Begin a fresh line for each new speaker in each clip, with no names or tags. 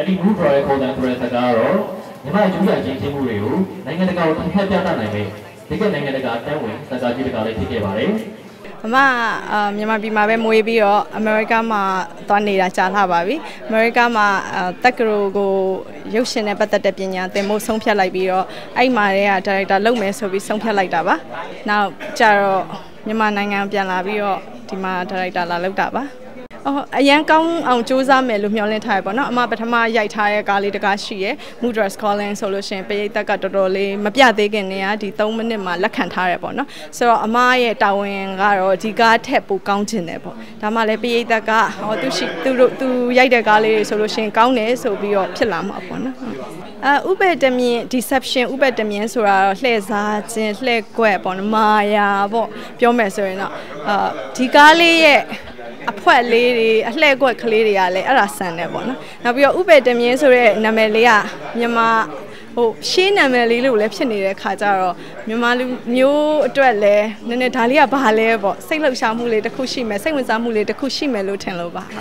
အဲ့ဒီ move ရဲ့ပုံစံဆိုတဲ့စကားတော့ညီမကျူးစာချင်းချင်းမှုတွေကိုနိုင်ငံတကာကိုထပ်ပြသနိုင်မယ်ဒီကနိုင်ငံတကာတန်းဝင်စကားကြီးတကာလေးဖြစ်ခဲ့ပါတယ်
အမမြန်မာပြည်မှာပဲမွေးပြီးတော့အမေရိကမှာသွားနေတာကြာလာပါပြီအမေရိကမှာတက္ကသိုလ်ကိုရုပ်ရှင်နဲ့ပတ်သက်တဲ့ပညာသင်ဖို့ဆုံးဖြတ်လိုက်ပြီးတော့အဲ့မှာတည်းကဒါရိုက်တာလုပ်မယ်ဆိုပြီးဆုံးဖြတ်လိုက်တာပါနောက်ကျတော့မြန်မာနိုင်ငံပြန်လာပြီးတော့ဒီမှာဒါရိုက်တာလာလုပ်တာပါအရန်ကောင်းအောင်စူးစမ်းမယ်လို့မျှော်လင့်ထားရပေါ့နော်အမပထမရိုက်ထားတဲ့ကားလေးတကားရှိရယ် Mudras Calling ဆိုလို့ရှိရင်ပရိသတ်ကတော်တော်လေးမပြသေးခင်နေရဒီ3မိနစ်မှာလက်ခံထားရပေါ့နော်ဆိုတော့အမရဲ့တာဝန်ကတော့ဒီကားထက်ပိုကောင်းချင်တယ်ပေါ့ဒါမှလည်းပရိသတ်ကသူရိုက်တဲ့ကားလေးဆိုလို့ရှိရင်ကောင်းတယ်ဆိုပြီးတော့ဖြစ်လာမှာပေါ့နော်ဥပဒေမြင် deception ဥပဒေမြင်ဆိုတာတော့လှည့်စားခြင်းလှည့်ကွက်ပေါ့နော်မာယာပေါ့ပြောမယ်ဆိုရင်တော့ဒီကားလေးရဲ့အဖွဲလေးတွေအလှည့်ကွက်ကလေးတွေကလည်းအဲ့ဒါဆန်တယ်ပေါ့နော်နောက်ပြီးတော့ဥပဒေမြင်ဆိုတဲ့နာမည်လေးကမြန်မာရှင်းနာမည်လေးလို့လည်းဖြစ်နေတဲ့ခါကျတော့မြန်မာလူမျိုးအတွက်လည်းနည်းနည်းဒါလေးကဘာလဲပေါ့စိတ်လှုပ်ရှားမှုလေးတစ်ခုရှိမယ်စိတ်ဝင်စားမှုလေးတစ်ခုရှိမယ်လို့ထင်လို့ပါ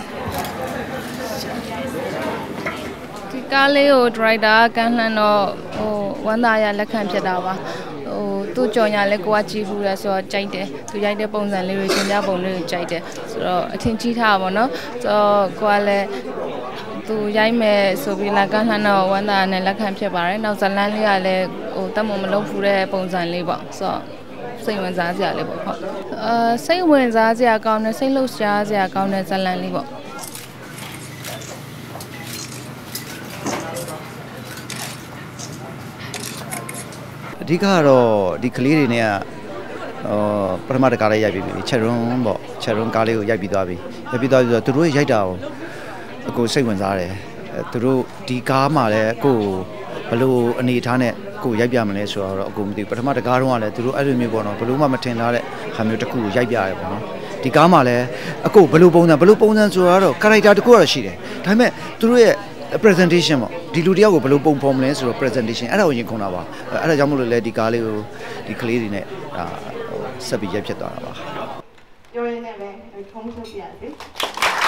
ဒီကားလေးကိုဒရိုက်တာကန်းလှမ်းတော့ဝမ်းသာရလက်ခံဖြစ်တာပါသူ့ကြော်ညာလဲကိုကကြည့်ဘူးလဲဆိုတော့ကြိုက်တယ်သူရိုက်တဲ့ပုံစံလေးတွေရှင်ပြပုံလေးတွေကြိုက်တယ်ဆိုတော့အထင်ကြီးထားပါတော့ဆိုတော့ကိုကလည်းသူရိုက်မယ်ဆိုပြီးလာကန်းလှမ်းတော့ဝမ်းသာနဲ့လက်ခံဖြစ်ပါတယ်နောက်ဇလန်းလေးကလည်းတတ်မမလုံးဖူးတဲ့ပုံစံလေးပေါ့ဆိုတော့စိတ်ဝင်စားစရာလေးပေါ့ဟုတ်စိတ်ဝင်စားစရာကောင်းတဲ့စိတ်လှုပ်ရှားစရာကောင်းတဲ့ဇလန်းလေးပေါ့
အဓိကကတော့ဒီကလေးတွေနဲ့ပထမတကားလေးရိုက်ပြီးပြီချက်ရွန်းပေါ့ချက်ရွန်းကားလေးကိုရိုက်ပြီးသွားပြီဆိုတော့သူတို့ရိုက်တာကိုအကိုစိတ်ဝင်စားတယ်သူတို့ဒီကားမှာလည်းအကိုဘလို့အနေထားနဲ့ကိုရိုက်ပြမလဲဆိုတော့အကိုမသိဘူးပထမတကားတုန်းကလည်းသူတို့အဲ့လိုမျိုးပေါ့နော်ဘလို့မှမထင်ထားတဲ့ဟာမျိုးတစ်ခုကိုရိုက်ပြရတယ်ပေါ့နော်ဒီကားမှာလည်းအကိုဘလို့ပုံစံဆိုတော့ character တစ်ခုတော့ရှိတယ်ဒါပေမဲ့သူတို့ရဲ့presentation ပေါ့ဒီလူတယောက်ကိုဘယ်လိုပုံဖော်မလဲဆိုတော့ presentation အဲ့ဒါကိုရင်ခုန်တာပါအဲ့ဒါကြောင့်မလို့လဲဒီကားလေးကိုဒီကလေးတွေနဲ့ဆက်ပြီးရိုက်ဖြစ်သွားတာပါပြောရင်းနဲ့ပဲထုံးထုတ်ပြရစီ